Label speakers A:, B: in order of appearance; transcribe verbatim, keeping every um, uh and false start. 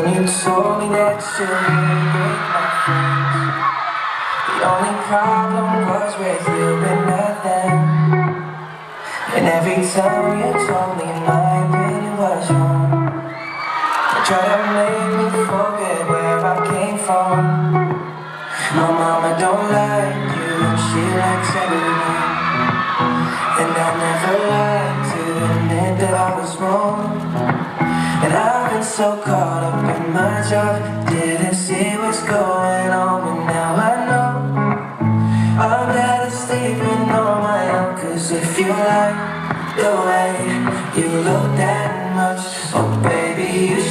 A: When you told me that you were with my friends, the only problem was with you and not them. And every time you told me my opinion was wrong, you tried to make me forget where I came from. My mama don't like you, she likes everyone. And I never lied to admit that I was wrong. And I've been so caught up in my job, didn't see what's going on. But now I know I'm better sleeping on my own. Cause if you like the way you look that much, oh baby, you should